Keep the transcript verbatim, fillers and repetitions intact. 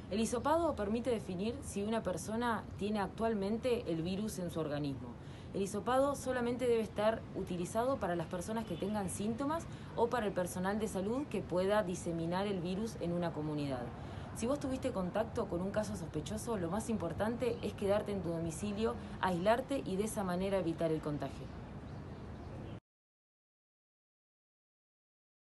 El hisopado permite definir si una persona tiene actualmente el virus en su organismo. El hisopado solamente debe estar utilizado para las personas que tengan síntomas o para el personal de salud que pueda diseminar el virus en una comunidad. Si vos tuviste contacto con un caso sospechoso, lo más importante es quedarte en tu domicilio, aislarte y de esa manera evitar el contagio.